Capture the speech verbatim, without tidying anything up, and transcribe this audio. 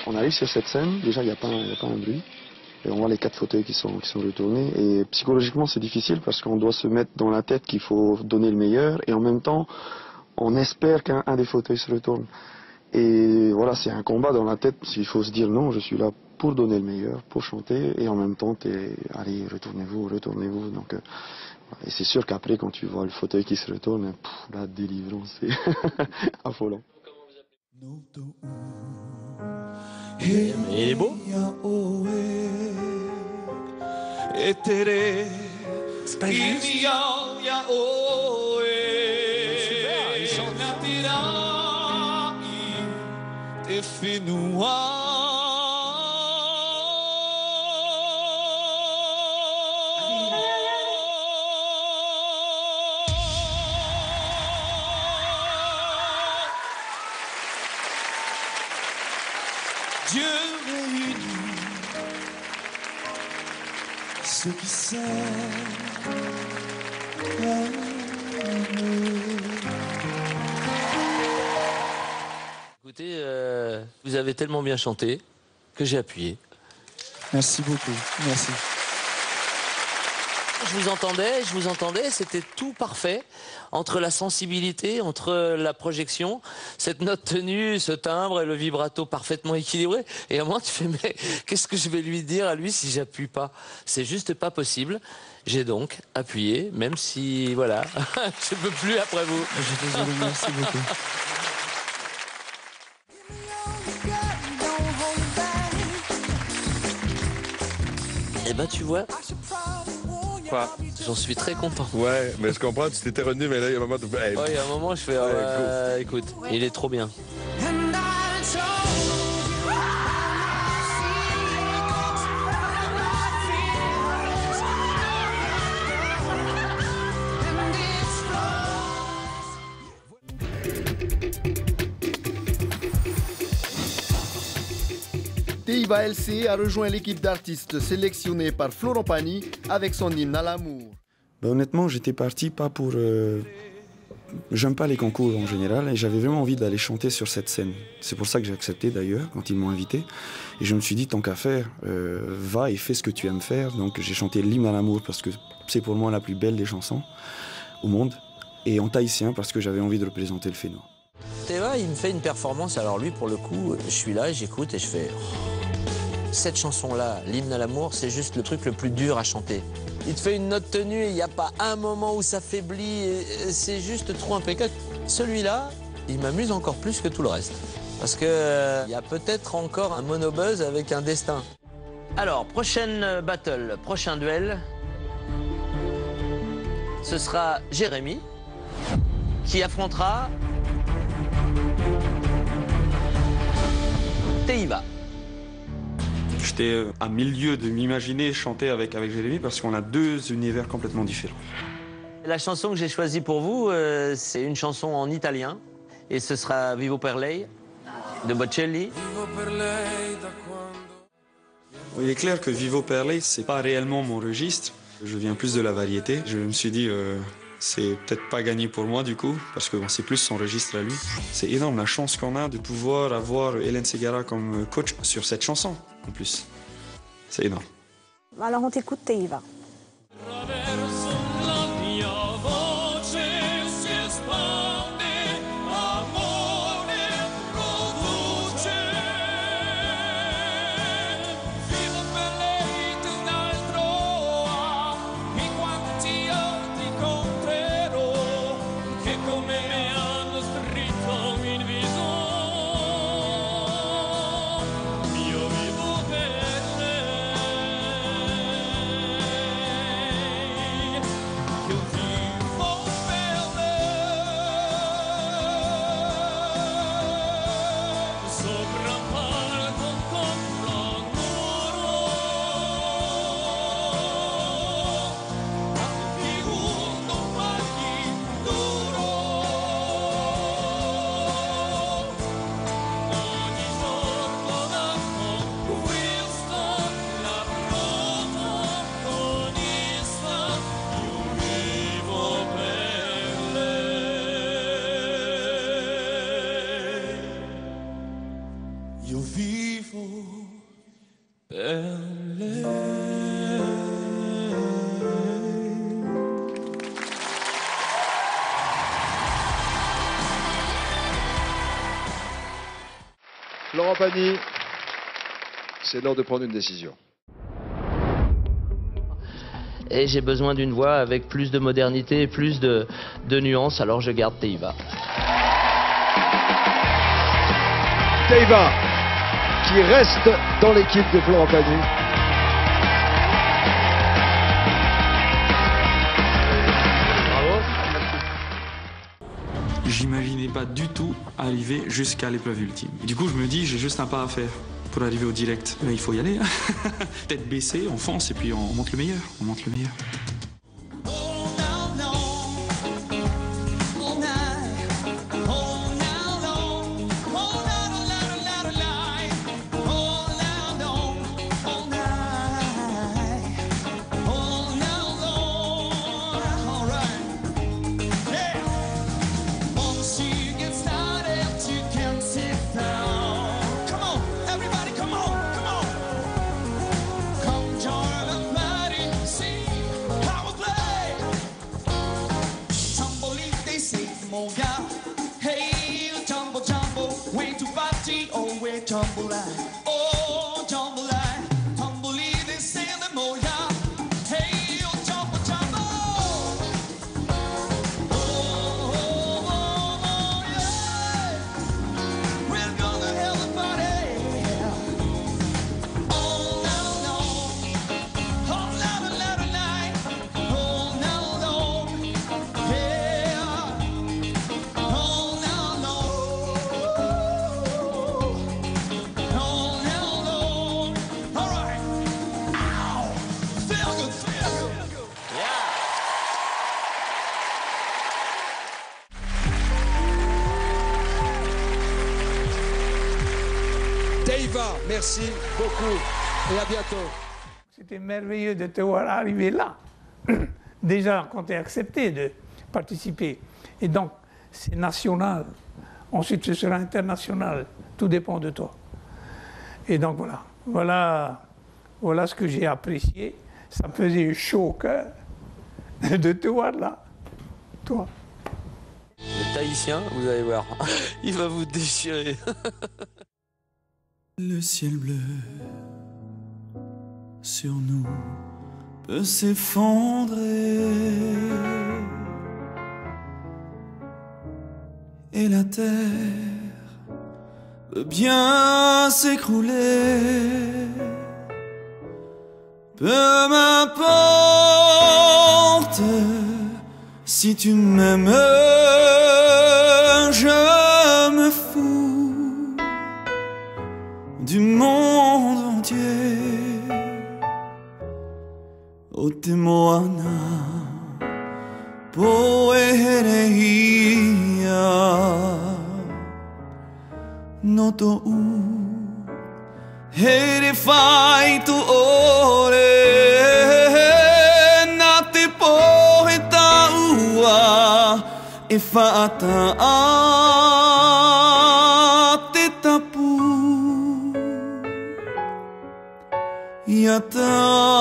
On arrive sur cette scène, déjà il n'y a, a pas un bruit. Et on voit les quatre fauteuils qui sont, qui sont retournés. Et psychologiquement c'est difficile parce qu'on doit se mettre dans la tête qu'il faut donner le meilleur. Et en même temps, on espère qu'un des fauteuils se retourne. Et voilà, c'est un combat dans la tête. Il faut se dire non, je suis là pour donner le meilleur, pour chanter. Et en même temps, t'es, allez, retournez-vous, retournez-vous. Donc, euh, et c'est sûr qu'après, quand tu vois le fauteuil qui se retourne, pff, la délivrance, c'est affolant. Mais il est beau. C'est pas juste. Super, il chante. Dieu réunit ceux qui s'aiment. Écoutez, euh, vous avez tellement bien chanté que j'ai appuyé. Merci beaucoup, merci. Je vous entendais, je vous entendais, c'était tout parfait. Entre la sensibilité, entre la projection, cette note tenue, ce timbre et le vibrato parfaitement équilibré. Et à un moment, tu fais, mais qu'est-ce que je vais lui dire à lui si j'appuie pas? C'est juste pas possible. J'ai donc appuyé, même si, voilà, je peux plus après vous. Je suis désolé, merci beaucoup. Eh ben, tu vois, Quoi? j'en suis très content. Ouais, mais je comprends, tu t'étais revenu, mais là, il y a un moment... De... Hey. Ouais, il y a un moment, je fais, euh, écoute, il est trop bien. Teiva L C a rejoint l'équipe d'artistes sélectionnés par Florent Pagny avec son hymne à l'amour. Ben, honnêtement, j'étais parti pas pour... Euh... J'aime pas les concours en général et j'avais vraiment envie d'aller chanter sur cette scène. C'est pour ça que j'ai accepté d'ailleurs quand ils m'ont invité. Et je me suis dit, tant qu'à faire, euh, va et fais ce que tu aimes faire. Donc j'ai chanté l'hymne à l'amour parce que c'est pour moi la plus belle des chansons au monde. Et en tahitien parce que j'avais envie de représenter le Fénois. Teiva, il me fait une performance. Alors lui, pour le coup, je suis là, j'écoute et je fais... Cette chanson-là, l'hymne à l'amour, c'est juste le truc le plus dur à chanter. Il te fait une note tenue et il n'y a pas un moment où ça faiblit. C'est juste trop impeccable. Celui-là, il m'amuse encore plus que tout le reste. Parce qu'il euh, y a peut-être encore un monobuzz avec un destin. Alors, prochaine battle, prochain duel. Ce sera Jérémy qui affrontera Teiva. J'étais à milieu de m'imaginer chanter avec, avec Jérémy parce qu'on a deux univers complètement différents. La chanson que j'ai choisie pour vous, euh, c'est une chanson en italien. Et ce sera Vivo per lei de Bocelli. Il est clair que Vivo per lei, c'est pas réellement mon registre. Je viens plus de la variété. Je me suis dit, euh, c'est peut-être pas gagné pour moi du coup, parce que bon, c'est plus son registre à lui. C'est énorme la chance qu'on a de pouvoir avoir Hélène Ségara comme coach sur cette chanson, en plus. C'est énorme. Alors on t'écoute, Teiva. Florent Pagny, c'est l'heure de prendre une décision. Et j'ai besoin d'une voix avec plus de modernité et plus de, de nuances, alors je garde Teiva. Teiva, qui reste dans l'équipe de Florent Pagny. J'imaginais pas du tout arriver jusqu'à l'épreuve ultime. Du coup, je me dis, j'ai juste un pas à faire pour arriver au direct. Mais il faut y aller. Tête baissée, on fonce et puis on monte le meilleur. On monte le meilleur. Teiva, merci beaucoup et à bientôt. C'était merveilleux de te voir arriver là. Déjà, quand tu as accepté de participer. Et donc, c'est national. Ensuite, ce sera international. Tout dépend de toi. Et donc, voilà. Voilà, voilà ce que j'ai apprécié. Ça me faisait chaud au cœur de te voir là. Toi. Le Tahitien, vous allez voir, il va vous déchirer. Le ciel bleu sur nous peut s'effondrer et la terre peut bien s'écrouler. Peu m'importe si tu m'aimes, je me fous du monde entier. O te moana poerehia no to u here fai tu ore na te poheta ua e fata a te tapu ia ta